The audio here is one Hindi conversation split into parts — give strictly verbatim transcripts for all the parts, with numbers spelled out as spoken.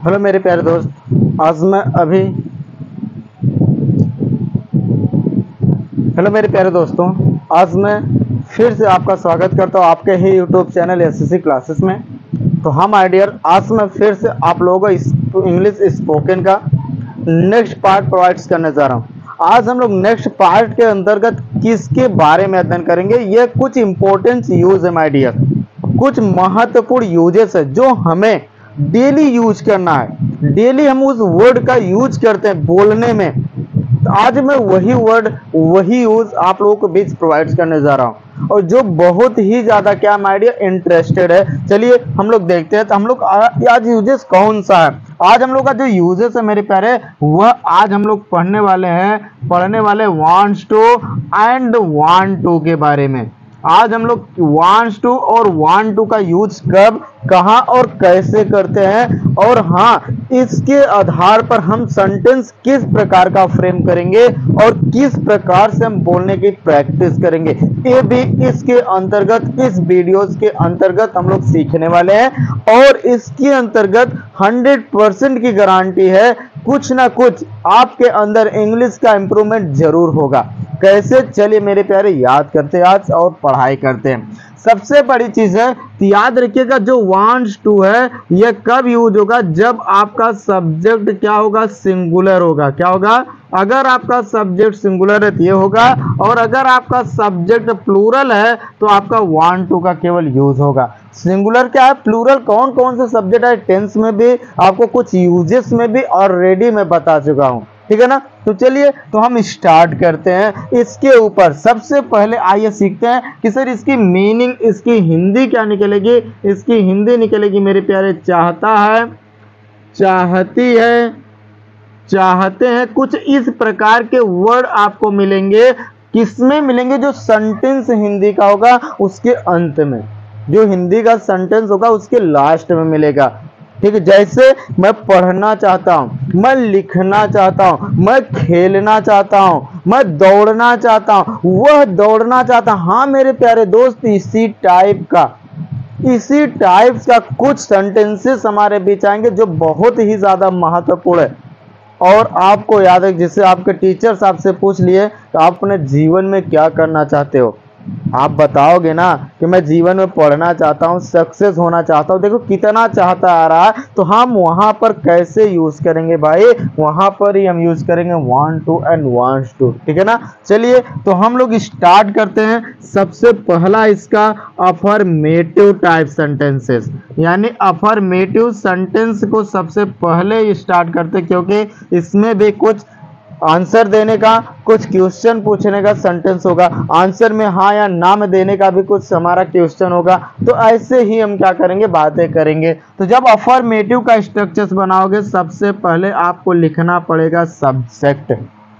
हेलो मेरे प्यारे दोस्त, आज मैं अभी हेलो मेरे प्यारे दोस्तों आज मैं फिर से आपका स्वागत करता हूं आपके ही यूट्यूब चैनल एसएससी क्लासेस में। तो हम आइडियर आज मैं फिर से आप लोगों को इंग्लिश स्पोकन का नेक्स्ट पार्ट प्रोवाइड करने जा रहा हूं। आज हम लोग नेक्स्ट पार्ट के अंतर्गत किसके बारे में अध्ययन करेंगे, ये कुछ इंपॉर्टेंट यूज है माय डियर, कुछ महत्वपूर्ण यूजेस है जो हमें डेली यूज करना है। डेली हम उस वर्ड का यूज करते हैं बोलने में, तो आज मैं वही वर्ड वही यूज आप लोगों को बीच प्रोवाइड करने जा रहा हूं और जो बहुत ही ज्यादा क्या माय डियर इंटरेस्टेड है। चलिए हम लोग देखते हैं तो हम लोग आज यूजेस कौन सा है। आज हम लोग का जो यूजेस है मेरे प्यारे, वह आज हम लोग पढ़ने वाले हैं पढ़ने वाले wants to and want to के बारे में। आज हम लोग वांट्स टू और वांट टू का यूज कब, कहां और कैसे करते हैं, और हाँ इसके आधार पर हम सेंटेंस किस प्रकार का फ्रेम करेंगे और किस प्रकार से हम बोलने की प्रैक्टिस करेंगे, ये भी इसके अंतर्गत इस वीडियोस के अंतर्गत हम लोग सीखने वाले हैं। और इसके अंतर्गत हंड्रेड परसेंट की गारंटी है कुछ ना कुछ आपके अंदर इंग्लिश का इंप्रूवमेंट जरूर होगा। कैसे, चलिए मेरे प्यारे याद करते हैं आज और पढ़ाई करते हैं। सबसे बड़ी चीज है तो याद रखिएगा जो वांट्स टू है यह कब यूज होगा, जब आपका सब्जेक्ट क्या होगा, सिंगुलर होगा। क्या होगा, अगर आपका सब्जेक्ट सिंगुलर है तो ये होगा, और अगर आपका सब्जेक्ट प्लूरल है तो आपका वांट टू का केवल यूज होगा। सिंगुलर क्या है, प्लूरल कौन कौन से सब्जेक्ट है टेंस में भी आपको कुछ यूजेस में भी ऑलरेडी मैं बता चुका हूं, ठीक है ना। तो चलिए तो हम स्टार्ट करते हैं इसके ऊपर। सबसे पहले आइए सीखते हैं कि सर इसकी मीनिंग, इसकी हिंदी क्या निकलेगी। इसकी हिंदी निकलेगी मेरे प्यारे चाहता है, चाहती है, चाहते हैं। कुछ इस प्रकार के वर्ड आपको मिलेंगे। किसमें मिलेंगे, जो सेंटेंस हिंदी का होगा उसके अंत में, जो हिंदी का सेंटेंस होगा उसके लास्ट में मिलेगा, ठीक है। जैसे मैं पढ़ना चाहता हूं, मैं लिखना चाहता हूं, मैं खेलना चाहता हूं, मैं दौड़ना चाहता हूं, वह दौड़ना चाहता हूं। हाँ मेरे प्यारे दोस्त, इसी टाइप का इसी टाइप का कुछ सेंटेंसेस हमारे बीच आएंगे जो बहुत ही ज्यादा महत्वपूर्ण है। और आपको याद है, जिससे आपके टीचर्स आपसे पूछ लिए तो आप अपने जीवन में क्या करना चाहते हो, आप बताओगे ना कि मैं जीवन में पढ़ना चाहता हूं, सक्सेस होना चाहता हूं। देखो कितना चाहता आ रहा है, तो हम वहां पर कैसे यूज करेंगे भाई, वहां पर ही हम यूज करेंगे want to and wants to, ठीक है ना। चलिए तो हम लोग स्टार्ट करते हैं। सबसे पहला इसका अफर्मेटिव टाइप सेंटेंसेस, यानी अफर्मेटिव सेंटेंस को सबसे पहले स्टार्ट करते, क्योंकि इसमें भी कुछ आंसर देने का, कुछ क्वेश्चन पूछने का सेंटेंस होगा, आंसर में हाँ या ना में देने का भी कुछ हमारा क्वेश्चन होगा। तो ऐसे ही हम क्या करेंगे, बातें करेंगे। तो जब अफर्मेटिव का स्ट्रक्चर्स बनाओगे सबसे पहले आपको लिखना पड़ेगा सब्जेक्ट।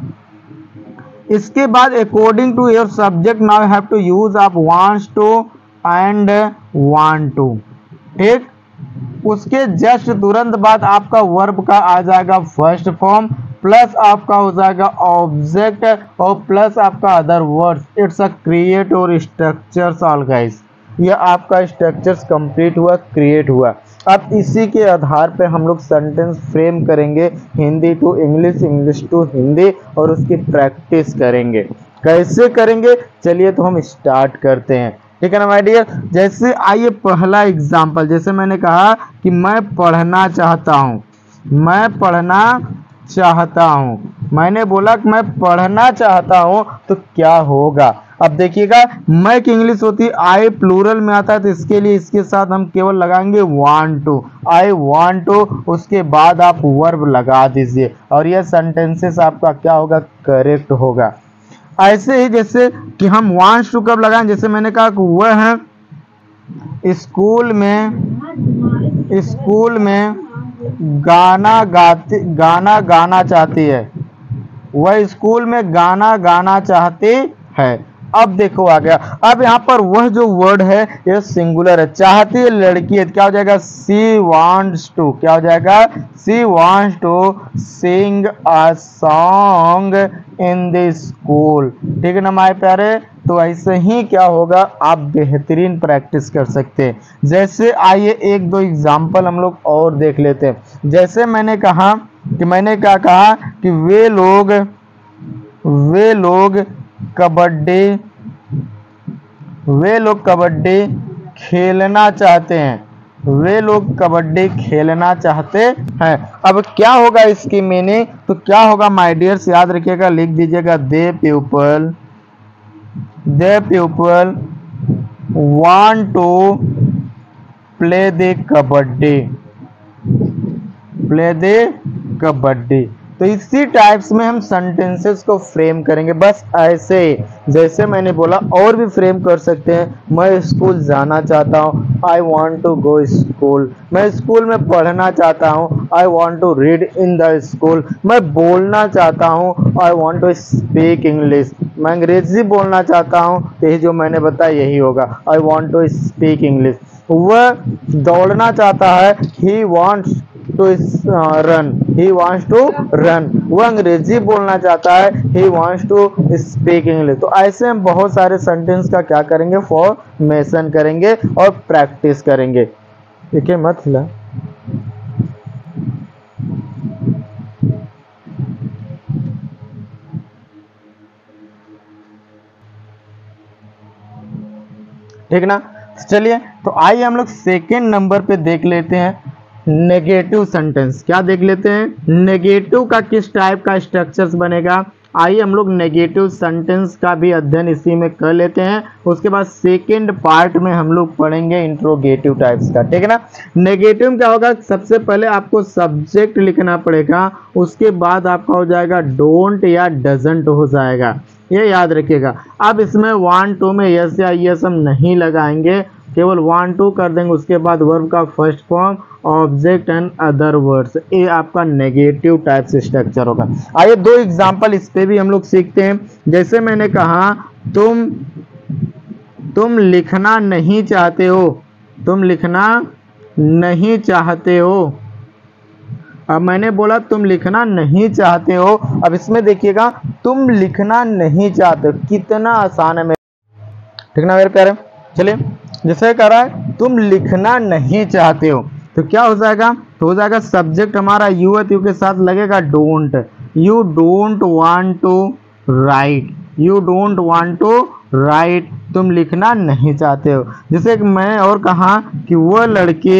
इसके बाद according to your subject now you have to use आप wants to and want to, ठीक। उसके जस्ट तुरंत बाद आपका वर्ब का आ जाएगा फर्स्ट फॉर्म, प्लस आपका हो जाएगा ऑब्जेक्ट और प्लस आपका other words. It's a create और स्ट्रक्चर्स ऑल गाइस। ये आपका स्ट्रक्चर्स कंप्लीट हुआ, क्रिएट हुआ। अब इसी के आधार पे हम लोग सेंटेंस फ्रेम करेंगे, Hindi to English, English to Hindi, और उसकी प्रैक्टिस करेंगे। कैसे करेंगे, चलिए तो हम स्टार्ट करते हैं, ठीक है ना माय डियर। जैसे आइए पहला एग्जांपल, जैसे मैंने कहा कि मैं पढ़ना चाहता हूं, मैं पढ़ना चाहता हूं, मैंने बोला कि मैं पढ़ना चाहता हूं, तो क्या होगा। अब देखिएगा मैं की इंग्लिश होती है आई, प्लूरल में आता है, तो इसके लिए इसके साथ हम केवल लगाएंगे want to, I want to. उसके बाद आप वर्ब लगा दीजिए और यह सेंटेंसेस आपका क्या होगा, करेक्ट होगा। ऐसे ही जैसे कि हम वांट्स टू कब लगाएं, जैसे मैंने कहा कि वह है स्कूल में स्कूल में गाना गाती गाना गाना चाहती है, वह स्कूल में गाना गाना चाहती है। अब देखो आ गया। अब यहाँ पर वह जो वर्ड है ये सिंगुलर है, चाहती है लड़की है, क्या हो जाएगा, सी वांट्स टू। क्या हो जाएगा, she wants to sing a song in the school, ठीक है ना माय प्यारे। तो ऐसे ही क्या होगा, आप बेहतरीन प्रैक्टिस कर सकते हैं। जैसे आइए एक दो एग्जाम्पल हम लोग और देख लेते हैं। जैसे मैंने कहा कि मैंने क्या कहा कि वे लोग वे लोग कबड्डी वे लोग कबड्डी खेलना चाहते हैं वे लोग कबड्डी खेलना चाहते हैं। अब क्या होगा इसकी मीनिंग, तो क्या होगा माय डियर्स, याद रखिएगा, लिख दीजिएगा, they people they people want to play the kabaddi play the kabaddi. तो इसी टाइप्स में हम सेंटेंसेस को फ्रेम करेंगे, बस ऐसे जैसे मैंने बोला। और भी फ्रेम कर सकते हैं, मैं स्कूल जाना चाहता हूँ, I want to go school. मैं स्कूल में पढ़ना चाहता हूँ, I want to read in the school. मैं बोलना चाहता हूँ, I want to speak English. मैं अंग्रेजी बोलना चाहता हूँ, यही जो मैंने बताया यही होगा, I want to speak English. वह दौड़ना चाहता है, he wants to run he wants to run. वो अंग्रेजी बोलना चाहता है, he wants to speak English. तो ऐसे हम बहुत सारे सेंटेंस का क्या करेंगे, फॉर्मेशन करेंगे और प्रैक्टिस करेंगे। ठीक है, मत हिला। ठीक ना, चलिए तो आइए हम लोग सेकेंड नंबर पे देख लेते हैं नेगेटिव सेंटेंस। क्या देख लेते हैं, नेगेटिव का किस टाइप का स्ट्रक्चर्स बनेगा। आइए हम लोग नेगेटिव सेंटेंस का भी अध्ययन इसी में कर लेते हैं। उसके बाद सेकेंड पार्ट में हम लोग पढ़ेंगे इंट्रोगेटिव टाइप्स का। ठीक है ना। नेगेटिव में क्या होगा, सबसे पहले आपको सब्जेक्ट लिखना पड़ेगा, उसके बाद आपका हो जाएगा डोंट या डजंट हो जाएगा, ये याद रखिएगा। अब इसमें वन टू में यस या यस हम नहीं लगाएंगे, केवल वन टू कर देंगे, उसके बाद वर्ब का first form, object and other words. ये आपका नेगेटिव टाइप से स्ट्रक्चर होगा। आइए दो एग्जांपल इस पे भी हम लोग सीखते हैं। जैसे मैंने कहा तुम तुम लिखना नहीं चाहते हो, तुम लिखना नहीं चाहते हो। अब मैंने बोला तुम लिखना नहीं चाहते हो। अब इसमें देखिएगा, तुम लिखना नहीं चाहते, कितना आसान है मेरे, ठीक ना मेरे प्यारे। चलिए जैसे कह रहा है तुम लिखना नहीं चाहते हो, तो क्या हो जाएगा, तो हो जाएगा सब्जेक्ट हमारा यू है, यू के साथ लगेगा don't. You don't want to write, you don't want to write, तुम लिखना नहीं चाहते हो। जैसे मैं और कहा कि वह लड़की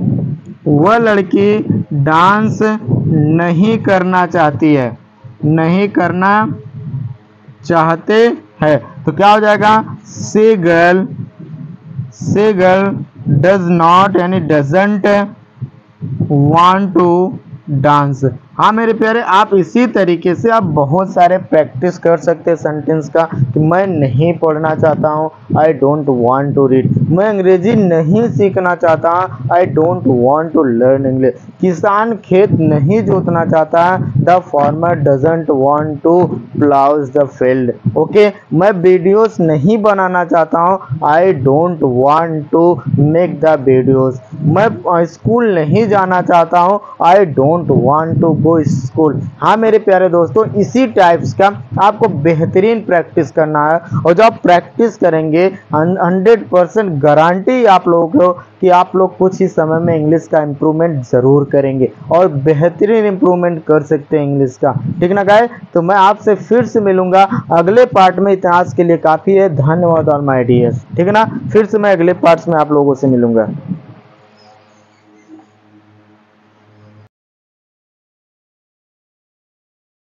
वह लड़की डांस नहीं करना चाहती है, नहीं करना चाहते हैं, तो क्या हो जाएगा, she girl she girl does not यानी डजंट वांट टू डांस। हाँ मेरे प्यारे, आप इसी तरीके से आप बहुत सारे प्रैक्टिस कर सकते हैं सेंटेंस का कि मैं नहीं पढ़ना चाहता हूँ, I don't want to read. मैं अंग्रेजी नहीं सीखना चाहता, I don't want to learn English. किसान खेत नहीं जोतना चाहता, the farmer doesn't want to plough the field. Okay, मैं वीडियोस नहीं बनाना चाहता हूँ, I don't want to make the videos. मैं स्कूल नहीं जाना चाहता हूँ, I don't want to school. हाँ मेरे प्यारे दोस्तों, इसी टाइप्स का आपको बेहतरीन प्रैक्टिस करना है, और जब आप प्रैक्टिस करेंगे हंड्रेड परसेंट गारंटी आप लोगों को कि आप लोग कुछ ही समय में इंग्लिश का इंप्रूवमेंट जरूर करेंगे और बेहतरीन इंप्रूवमेंट कर सकते हैं इंग्लिश का। ठीक ना गाइस, तो मैं आपसे फिर से मिलूंगा अगले पार्ट में। इतिहास के लिए काफी है, धन्यवाद ऑल माय डियर्स। ठीक है ना, फिर से मैं अगले पार्ट्स में आप लोगों से मिलूंगा।